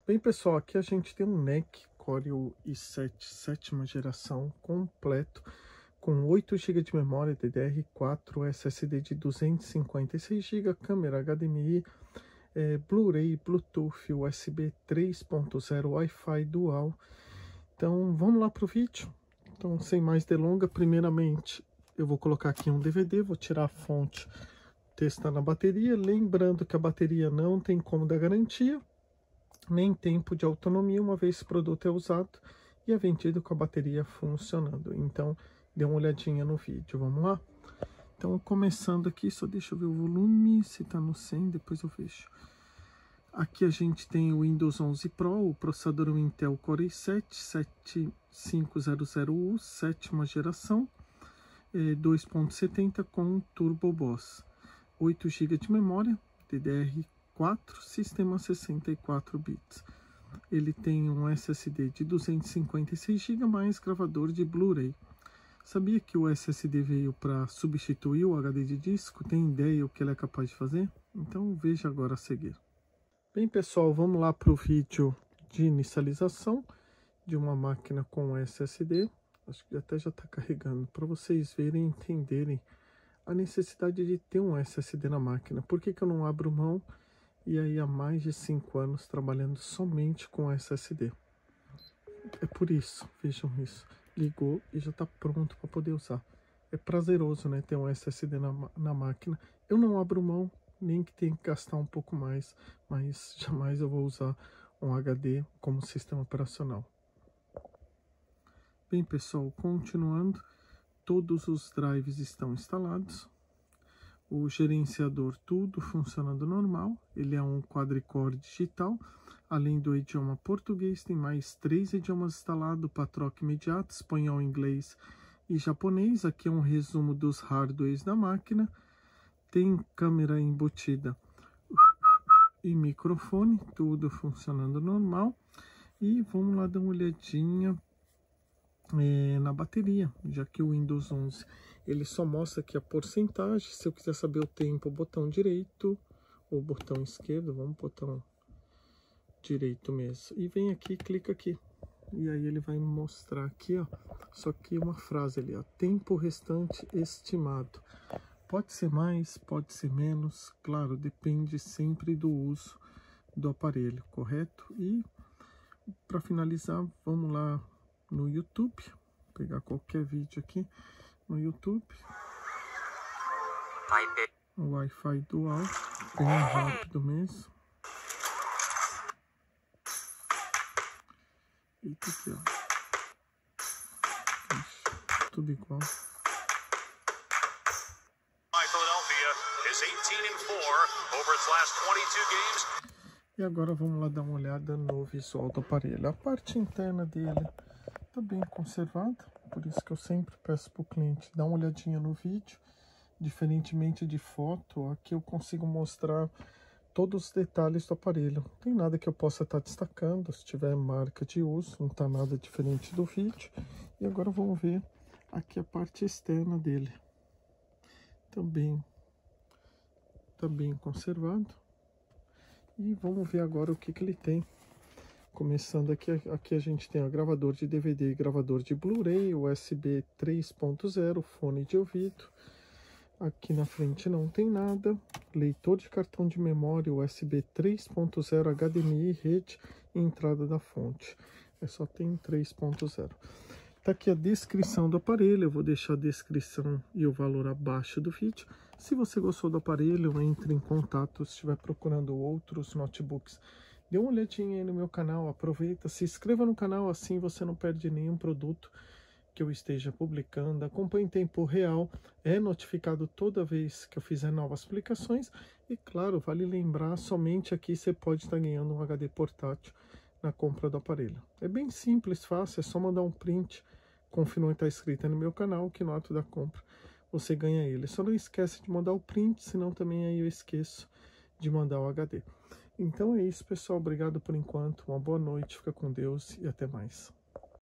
Bem, pessoal, aqui a gente tem um NEC Core i7 sétima geração completo, com 8 GB de memória DDR4, SSD de 256 GB, câmera HDMI, Blu-ray, Bluetooth, USB 3.0, Wi-Fi dual. Então vamos lá para o vídeo. Então, sem mais delongas, primeiramente eu vou colocar aqui um DVD, vou tirar a fonte, testar na bateria, lembrando que a bateria não tem como dar garantia, nem tempo de autonomia, uma vez que o produto é usado e é vendido com a bateria funcionando. Então, dê uma olhadinha no vídeo, vamos lá? Então, começando aqui, só deixa eu ver o volume, se tá no 100, depois eu vejo. Aqui a gente tem o Windows 11 Pro, o processador Intel Core i7 7500U, sétima geração, 2.70 com Turbo Boss, 8 GB de memória, DDR4, sistema 64 bits. Ele tem um SSD de 256 GB mais gravador de Blu-ray. Sabia que o SSD veio para substituir o HD de disco? Tem ideia o que ele é capaz de fazer? Então veja agora a seguir. Bem, pessoal, vamos lá para o vídeo de inicialização de uma máquina com SSD. Acho que até já está carregando, para vocês verem e entenderem a necessidade de ter um SSD na máquina. Por que eu não abro mão? E aí há mais de 5 anos trabalhando somente com SSD. É por isso, vejam isso. Ligou e já está pronto para poder usar. É prazeroso, né, ter um SSD na máquina. Eu não abro mão, nem que tenha que gastar um pouco mais, mas jamais eu vou usar um HD como sistema operacional. Bem, pessoal, continuando, todos os drives estão instalados. O gerenciador, tudo funcionando normal. Ele é um quadricore digital. Além do idioma português, tem mais 3 idiomas instalados para troca imediata: espanhol, inglês e japonês. Aqui é um resumo dos hardwares da máquina. Tem câmera embutida e microfone, tudo funcionando normal. E vamos lá dar uma olhadinha na bateria, já que o Windows 11 ele só mostra aqui a porcentagem. Se eu quiser saber o tempo, botão direito ou botão esquerdo, vamos botão direito mesmo, e vem aqui, clica aqui, e aí ele vai mostrar aqui, ó, só que uma frase ali, ó, tempo restante estimado. Pode ser mais, pode ser menos, claro, depende sempre do uso do aparelho, correto? E para finalizar, vamos lá no YouTube, pegar qualquer vídeo aqui no YouTube. Wi-Fi dual, bem rápido mesmo. Eita, aqui, ó. Ixi, tudo igual. E agora vamos lá dar uma olhada no visual do aparelho. A parte interna dele está bem conservada, por isso que eu sempre peço para o cliente dar uma olhadinha no vídeo. Diferentemente de foto, aqui eu consigo mostrar todos os detalhes do aparelho. Não tem nada que eu possa estar destacando, se tiver marca de uso, não está nada diferente do vídeo. E agora vamos ver aqui a parte externa dele. Também está bem conservado. E vamos ver agora o que ele tem. Começando aqui a gente tem o gravador de DVD e gravador de Blu-ray, USB 3.0, fone de ouvido. Aqui na frente não tem nada. Leitor de cartão de memória, USB 3.0, HDMI, rede e entrada da fonte. Só tem 3.0. Tá aqui a descrição do aparelho. Eu vou deixar a descrição e o valor abaixo do vídeo. Se você gostou do aparelho, entre em contato. Se estiver procurando outros notebooks, dê uma olhadinha aí no meu canal. Aproveita, se inscreva no canal, assim você não perde nenhum produto que eu esteja publicando. Acompanhe em tempo real, é notificado toda vez que eu fizer novas aplicações. E claro, vale lembrar, somente aqui você pode estar ganhando um HD portátil na compra do aparelho. É bem simples, fácil, é só mandar um print, confirmar que está escrito aí no meu canal, que no ato da compra você ganha ele. Só não esquece de mandar o print, senão também aí eu esqueço de mandar o HD. Então é isso, pessoal, obrigado por enquanto, uma boa noite, fica com Deus e até mais.